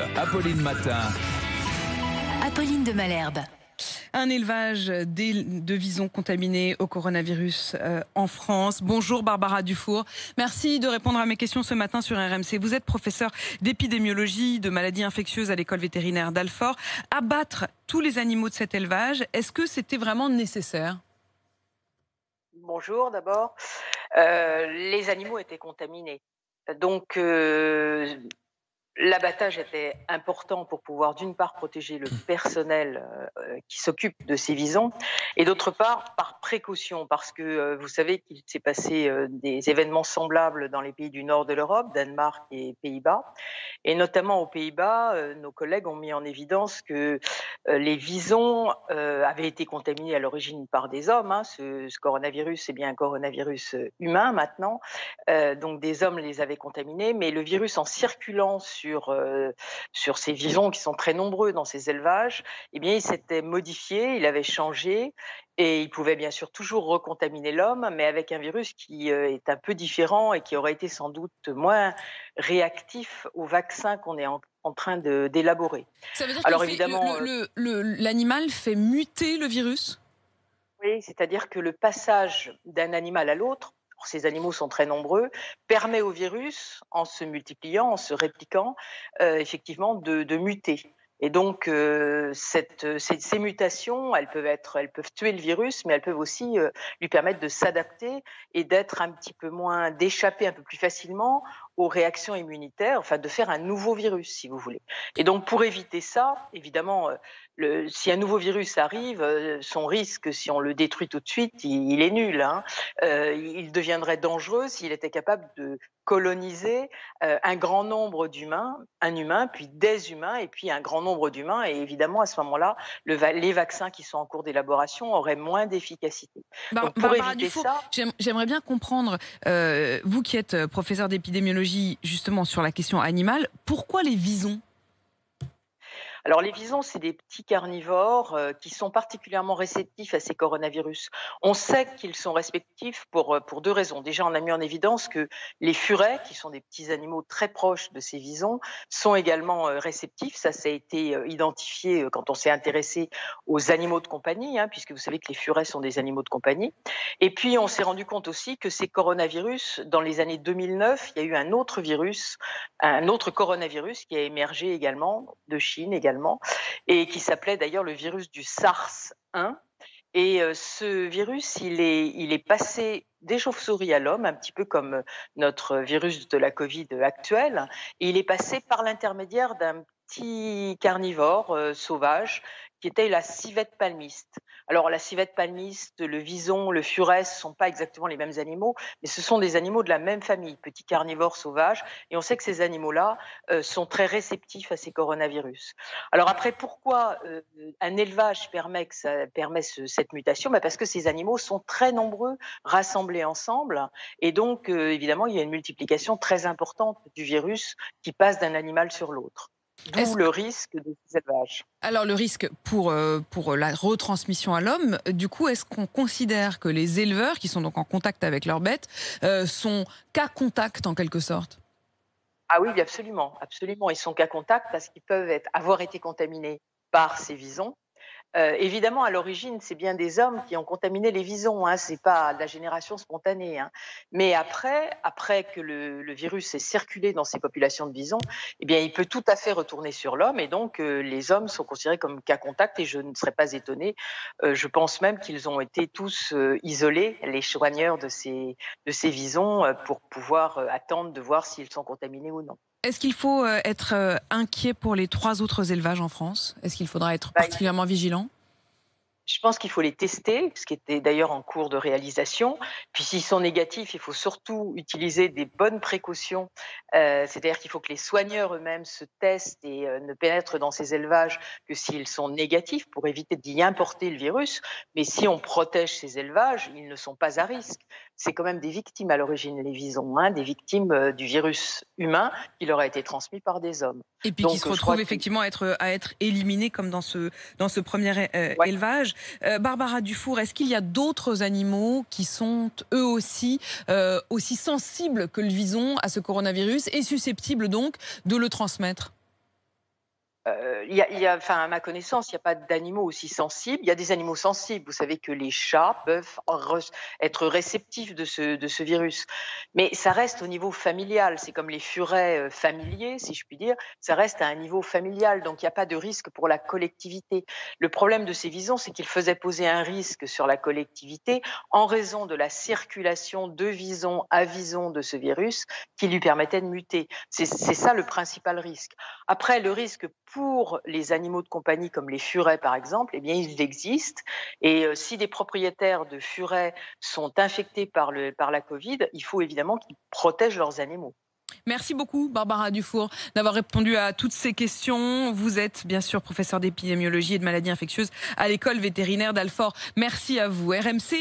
Apolline Matin. Apolline de Malherbe. Un élevage de visons contaminés au coronavirus en France. Bonjour Barbara Dufour. Merci de répondre à mes questions ce matin sur RMC. Vous êtes professeur d'épidémiologie de maladies infectieuses à l'école vétérinaire d'Alfort. Abattre tous les animaux de cet élevage, est-ce que c'était vraiment nécessaire ? Bonjour d'abord. Les animaux étaient contaminés. Donc l'abattage était important pour pouvoir d'une part protéger le personnel qui s'occupe de ces visons et d'autre part par précaution parce que vous savez qu'il s'est passé des événements semblables dans les pays du nord de l'Europe, Danemark et Pays-Bas. Et notamment aux Pays-Bas, nos collègues ont mis en évidence que les visons avaient été contaminés à l'origine par des hommes. Ce coronavirus, c'est bien un coronavirus humain maintenant. Donc des hommes les avaient contaminés, mais le virus en circulant sur ces visons qui sont très nombreux dans ces élevages, eh bien, il s'était modifié, il avait changé et il pouvait bien sûr toujours recontaminer l'homme, mais avec un virus qui est un peu différent et qui aurait été sans doute moins réactif au vaccin qu'on est en train d'élaborer. Ça veut dire Alors que évidemment, l'animal fait muter le virus ? Oui, c'est-à-dire que le passage d'un animal à l'autre, ces animaux sont très nombreux, permet au virus, en se multipliant, en se répliquant, effectivement de muter. Et donc, ces mutations, elles peuvent tuer le virus, mais elles peuvent aussi lui permettre de s'adapter et d'échapper un peu plus facilement aux réactions immunitaires, enfin de faire un nouveau virus, si vous voulez. Et donc, pour éviter ça, évidemment, si un nouveau virus arrive, son risque, si on le détruit tout de suite, il est nul. Il deviendrait dangereux s'il était capable de coloniser un grand nombre d'humains, un humain, puis des humains, et puis un grand nombre d'humains. Et évidemment, à ce moment-là, les vaccins qui sont en cours d'élaboration auraient moins d'efficacité. Donc, pour Barbara éviter Dufour, ça... j'aimerais bien comprendre, vous qui êtes professeur d'épidémiologie, justement sur la question animale, pourquoi les visons ? Alors les visons, c'est des petits carnivores qui sont particulièrement réceptifs à ces coronavirus. On sait qu'ils sont réceptifs pour deux raisons. Déjà, on a mis en évidence que les furets, qui sont des petits animaux très proches de ces visons, sont également réceptifs. Ça a été identifié quand on s'est intéressé aux animaux de compagnie, puisque vous savez que les furets sont des animaux de compagnie. Et puis, on s'est rendu compte aussi que ces coronavirus, dans les années 2009, il y a eu un autre coronavirus qui a émergé également, de Chine également, et qui s'appelait d'ailleurs le virus du SARS-1. Et ce virus, il est passé des chauves-souris à l'homme, un petit peu comme notre virus de la Covid actuel. Et il est passé par l'intermédiaire d'un petit carnivore sauvage qui était la civette palmiste. Alors la civette palmiste, le vison, le furet, ce ne sont pas exactement les mêmes animaux, mais ce sont des animaux de la même famille, petits carnivores sauvages. Et on sait que ces animaux-là sont très réceptifs à ces coronavirus. Alors après, pourquoi un élevage permet cette mutation ? Parce que ces animaux sont très nombreux, rassemblés ensemble. Et donc, évidemment, il y a une multiplication très importante du virus qui passe d'un animal sur l'autre. D'où le risque de ces élevages. Alors le risque pour la retransmission à l'homme, du coup, est-ce qu'on considère que les éleveurs, qui sont donc en contact avec leurs bêtes, sont cas contact en quelque sorte ? Ah oui, absolument, absolument. Ils sont cas contact parce qu'ils peuvent avoir été contaminés par ces visons. Évidemment, à l'origine, c'est bien des hommes qui ont contaminé les visons, c'est pas de la génération spontanée. Mais après que le virus ait circulé dans ces populations de visons, eh bien, il peut tout à fait retourner sur l'homme et donc les hommes sont considérés comme cas contact et je ne serais pas étonnée. Je pense même qu'ils ont été tous isolés, les soigneurs de ces visons, pour pouvoir attendre de voir s'ils sont contaminés ou non. Est-ce qu'il faut être inquiet pour les 3 autres élevages en France ? Est-ce qu'il faudra être particulièrement vigilant ? Je pense qu'il faut les tester, ce qui était d'ailleurs en cours de réalisation. Puis s'ils sont négatifs, il faut surtout utiliser des bonnes précautions. C'est-à-dire qu'il faut que les soigneurs eux-mêmes se testent et ne pénètrent dans ces élevages que s'ils sont négatifs pour éviter d'y importer le virus. Mais si on protège ces élevages, ils ne sont pas à risque. C'est quand même des victimes à l'origine, les visons, des victimes du virus humain qui leur a été transmis par des hommes. Et puis qui se retrouvent effectivement à être éliminés comme dans ce premier élevage. Barbara Dufour, est-ce qu'il y a d'autres animaux qui sont eux aussi sensibles que le vison à ce coronavirus et susceptibles donc de le transmettre ? Enfin, à ma connaissance, il n'y a pas d'animaux aussi sensibles. Il y a des animaux sensibles. Vous savez que les chats peuvent être réceptifs de ce virus. Mais ça reste au niveau familial. C'est comme les furets familiers, si je puis dire. Ça reste à un niveau familial. Donc, il n'y a pas de risque pour la collectivité. Le problème de ces visons, c'est qu'ils faisaient poser un risque sur la collectivité en raison de la circulation de visons à visons de ce virus qui lui permettait de muter. C'est ça le principal risque. Après, le risque pour les animaux de compagnie comme les furets par exemple, eh bien il existe et si des propriétaires de furets sont infectés par la Covid, il faut évidemment qu'ils protègent leurs animaux. Merci beaucoup, Barbara Dufour, d'avoir répondu à toutes ces questions. Vous êtes bien sûr professeur d'épidémiologie et de maladies infectieuses à l'école vétérinaire d'Alfort. Merci à vous. RMC.